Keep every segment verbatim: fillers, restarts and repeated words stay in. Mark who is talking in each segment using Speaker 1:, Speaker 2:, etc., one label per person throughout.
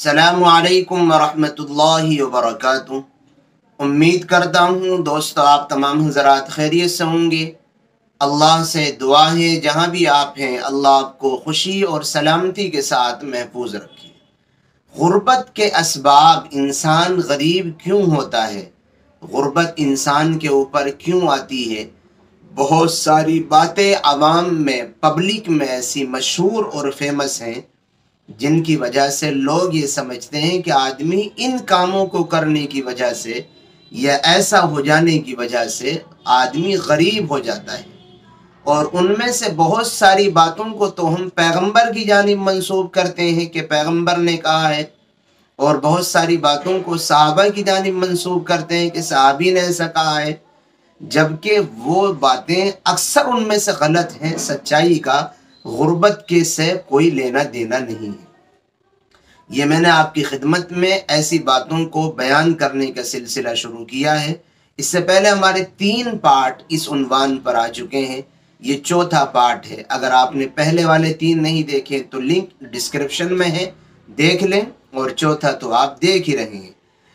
Speaker 1: السلام علیکم ورحمۃ اللہ وبرکاتہ۔ امید کرتا ہوں دوستو آپ تمام حضرات خیریت سے ہوں گے۔ اللہ سے دعا ہے جہاں بھی آپ ہیں اللہ آپ کو خوشی اور سلامتی کے ساتھ محفوظ رکھے۔ غربت کے اسباب، انسان غریب کیوں ہوتا ہے، غربت انسان کے اوپر کیوں آتی ہے، بہت ساری باتیں عوام میں، پبلک میں ایسی مشہور اور فیمس ہیں جن کی وجہ سے لوگ یہ سمجھتے ہیں کہ آدمی ان کاموں کو کرنے کی وجہ سے یا ایسا ہو جانے کی وجہ سے آدمی غریب ہو جاتا ہے، اور ان میں سے بہت ساری باتوں کو تو ہم پیغمبر کی جانب منسوب کرتے ہیں کہ پیغمبر نے کہا ہے، اور بہت ساری باتوں کو صحابہ کی جانب منسوب کرتے ہیں کہ صحابی نے ایسا کہا ہے، جبکہ وہ باتیں اکثر ان میں سے غلط ہیں۔ سچائی کا غربت کے سے کوئی لینا دینا نہیں ہے۔ یہ میں نے آپ کی خدمت میں ایسی باتوں کو بیان کرنے کا سلسلہ شروع کیا ہے۔ اس سے پہلے ہمارے تین پارٹ اس عنوان پر آ چکے ہیں، یہ چوتھا پارٹ ہے۔ اگر آپ نے پہلے والے تین نہیں دیکھے تو لنک ڈسکرپشن میں ہے، دیکھ لیں، اور چوتھا تو آپ دیکھ ہی رہے ہیں۔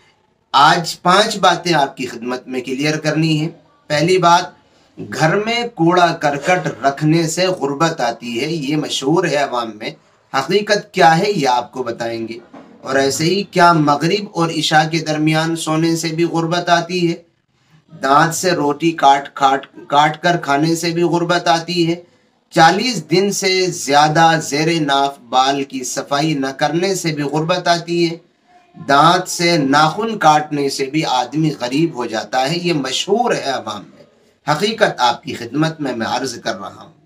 Speaker 1: آج پانچ باتیں آپ کی خدمت میں کلیئر کرنی ہے۔ پہلی بات، گھر میں کوڑا کرکٹ رکھنے سے غربت آتی ہے، یہ مشہور ہے عوام میں۔ حقیقت کیا ہے یہ آپ کو بتائیں گے۔ اور ایسے ہی کیا مغرب اور عشاء کے درمیان سونے سے بھی غربت آتی ہے؟ دانت سے روٹی کاٹ کاٹ کاٹ کر کھانے سے بھی غربت آتی ہے؟ چالیس دن سے زیادہ زیر ناف بال کی صفائی نہ کرنے سے بھی غربت آتی ہے؟ دانت سے ناخن کاٹنے سے بھی آدمی غریب ہو جاتا ہے، یہ مشہور ہے عوام میں۔ حقیقت آپ کی خدمت میں میں عرض کر رہا ہوں۔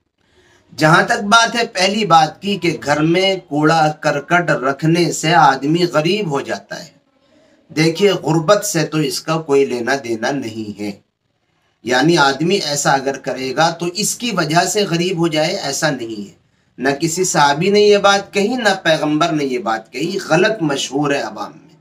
Speaker 1: جہاں تک بات ہے پہلی بات کی کہ گھر میں کوڑا کرکٹ رکھنے سے آدمی غریب ہو جاتا ہے، دیکھیے غربت سے تو اس کا کوئی لینا دینا نہیں ہے۔ یعنی آدمی ایسا اگر کرے گا تو اس کی وجہ سے غریب ہو جائے، ایسا نہیں ہے۔ نہ کسی صحابی نے یہ بات کہی، نہ پیغمبر نے یہ بات کہی، غلط مشہور ہے عوام میں۔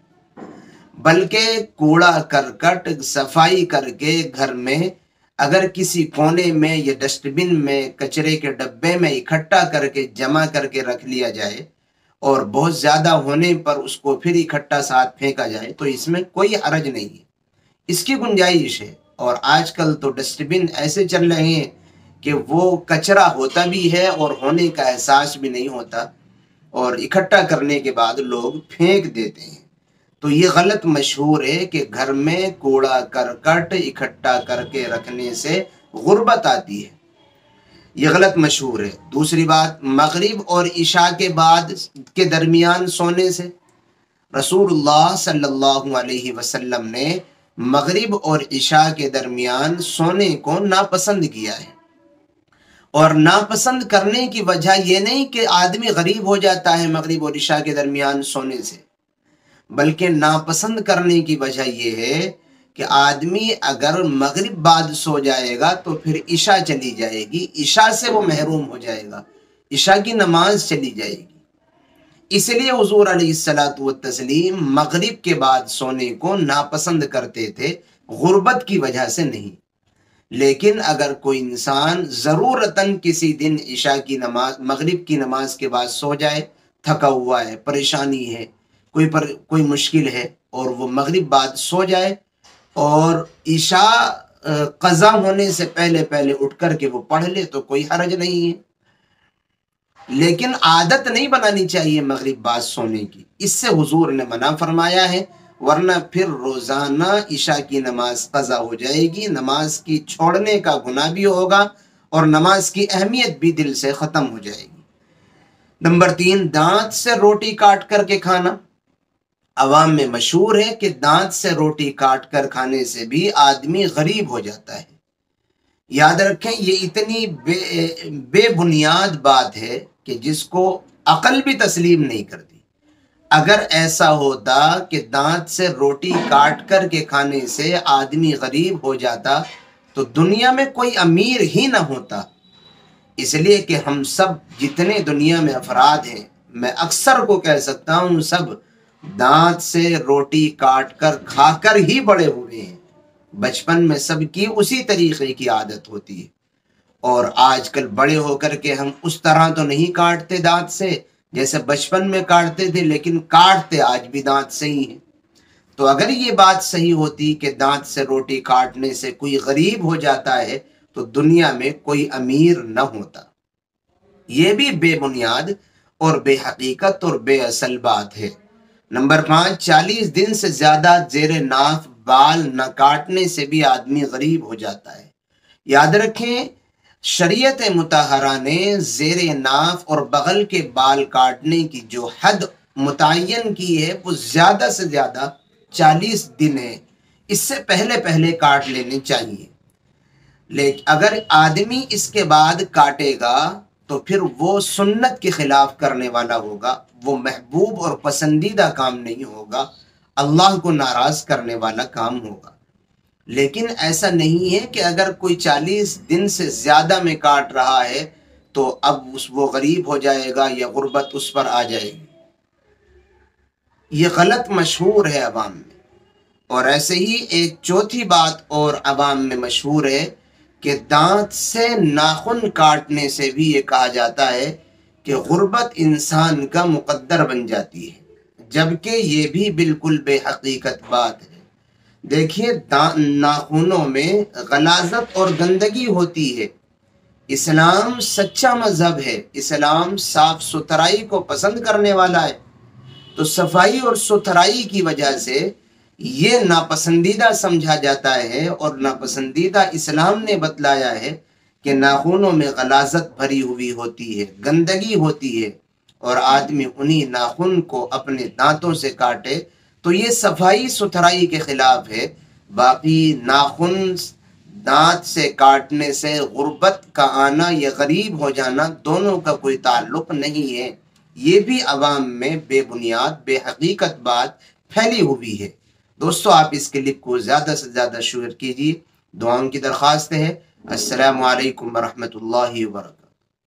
Speaker 1: بلکہ کوڑا کرکٹ صفائی کر کے گھر میں اگر کسی کونے میں یا ڈسٹ بن میں، کچرے کے ڈبے میں اکٹھا کر کے جمع کر کے رکھ لیا جائے اور بہت زیادہ ہونے پر اس کو پھر اکٹھا ساتھ پھینکا جائے تو اس میں کوئی حرج نہیں ہے، اس کی گنجائش ہے۔ اور آج کل تو ڈسٹ بن ایسے چل رہے ہیں کہ وہ کچرا ہوتا بھی ہے اور ہونے کا احساس بھی نہیں ہوتا، اور اکٹھا کرنے کے بعد لوگ پھینک دیتے ہیں۔ تو یہ غلط مشہور ہے کہ گھر میں کوڑا کرکٹ اکٹھا کر کے رکھنے سے غربت آتی ہے، یہ غلط مشہور ہے۔ دوسری بات، مغرب اور عشاء کے بعد کے درمیان سونے سے، رسول اللہ صلی اللہ علیہ وسلم نے مغرب اور عشاء کے درمیان سونے کو ناپسند کیا ہے۔ اور ناپسند کرنے کی وجہ یہ نہیں کہ آدمی غریب ہو جاتا ہے مغرب اور عشاء کے درمیان سونے سے، بلکہ ناپسند کرنے کی وجہ یہ ہے کہ آدمی اگر مغرب بعد سو جائے گا تو پھر عشاء چلی جائے گی، عشاء سے وہ محروم ہو جائے گا، عشاء کی نماز چلی جائے گی۔ اس لیے حضور علیہ الصلوۃ والتسلیم مغرب کے بعد سونے کو ناپسند کرتے تھے، غربت کی وجہ سے نہیں۔ لیکن اگر کوئی انسان ضرورتاً کسی دن عشاء کی نماز، مغرب کی نماز کے بعد سو جائے، تھکا ہوا ہے، پریشانی ہے، کوئی پر کوئی مشکل ہے، اور وہ مغرب بعد سو جائے اور عشاء قضا ہونے سے پہلے پہلے اٹھ کر کے وہ پڑھ لے تو کوئی حرج نہیں ہے۔ لیکن عادت نہیں بنانی چاہیے مغرب بعد سونے کی، اس سے حضور نے منع فرمایا ہے، ورنہ پھر روزانہ عشاء کی نماز قضا ہو جائے گی، نماز کی چھوڑنے کا گناہ بھی ہوگا اور نماز کی اہمیت بھی دل سے ختم ہو جائے گی۔ نمبر تین، دانت سے روٹی کاٹ کر کے کھانا۔ عوام میں مشہور ہے کہ دانت سے روٹی کاٹ کر کھانے سے بھی آدمی غریب ہو جاتا ہے۔ یاد رکھیں یہ اتنی بے, بے بنیاد بات ہے کہ جس کو عقل بھی تسلیم نہیں کرتی۔ اگر ایسا ہوتا کہ دانت سے روٹی کاٹ کر کے کھانے سے آدمی غریب ہو جاتا تو دنیا میں کوئی امیر ہی نہ ہوتا۔ اس لیے کہ ہم سب جتنے دنیا میں افراد ہیں، میں اکثر کو کہہ سکتا ہوں، سب دانت سے روٹی کاٹ کر کھا کر ہی بڑے ہوئے ہیں۔ بچپن میں سب کی اسی طریقے کی عادت ہوتی ہے، اور آج کل بڑے ہو کر کے ہم اس طرح تو نہیں کاٹتے دانت سے جیسے بچپن میں کاٹتے تھے لیکن کاٹتے آج بھی دانت سے ہی ہیں۔ تو اگر یہ بات صحیح ہوتی کہ دانت سے روٹی کاٹنے سے کوئی غریب ہو جاتا ہے تو دنیا میں کوئی امیر نہ ہوتا۔ یہ بھی بے بنیاد اور بے حقیقت اور بے اصل بات ہے۔ نمبر پانچ، چالیس دن سے زیادہ زیر ناف بال نہ کاٹنے سے بھی آدمی غریب ہو جاتا ہے۔ یاد رکھیں، شریعت مطہرہ نے زیر ناف اور بغل کے بال کاٹنے کی جو حد متعین کی ہے وہ زیادہ سے زیادہ چالیس دن ہے۔ اس سے پہلے پہلے کاٹ لینے چاہیے، لیکن اگر آدمی اس کے بعد کاٹے گا تو پھر وہ سنت کے خلاف کرنے والا ہوگا، وہ محبوب اور پسندیدہ کام نہیں ہوگا، اللہ کو ناراض کرنے والا کام ہوگا۔ لیکن ایسا نہیں ہے کہ اگر کوئی چالیس دن سے زیادہ میں کاٹ رہا ہے تو اب اس وہ غریب ہو جائے گا یا غربت اس پر آ جائے گی۔ یہ غلط مشہور ہے عوام میں۔ اور ایسے ہی ایک چوتھی بات اور عوام میں مشہور ہے کہ دانت سے ناخن کاٹنے سے بھی یہ کہا جاتا ہے کہ غربت انسان کا مقدر بن جاتی ہے، جبکہ یہ بھی بالکل بے حقیقت بات ہے۔ دیکھیے، ناخنوں میں غلاظت اور گندگی ہوتی ہے۔ اسلام سچا مذہب ہے، اسلام صاف ستھرائی کو پسند کرنے والا ہے، تو صفائی اور ستھرائی کی وجہ سے یہ ناپسندیدہ سمجھا جاتا ہے، اور ناپسندیدہ اسلام نے بتلایا ہے کہ ناخنوں میں غلاظت بھری ہوئی ہوتی ہے، گندگی ہوتی ہے، اور آدمی انہی ناخن کو اپنے دانتوں سے کاٹے تو یہ صفائی ستھرائی کے خلاف ہے۔ باقی ناخن دانت سے کاٹنے سے غربت کا آنا یا غریب ہو جانا دونوں کا کوئی تعلق نہیں ہے۔ یہ بھی عوام میں بے بنیاد بے حقیقت بات پھیلی ہوئی ہے۔ دوستو، آپ اس کلپ کو زیادہ سے زیادہ شیئر کیجیے۔ دعاؤں کی درخواست ہے۔ السلام علیکم ورحمۃ اللہ وبرکاتہ۔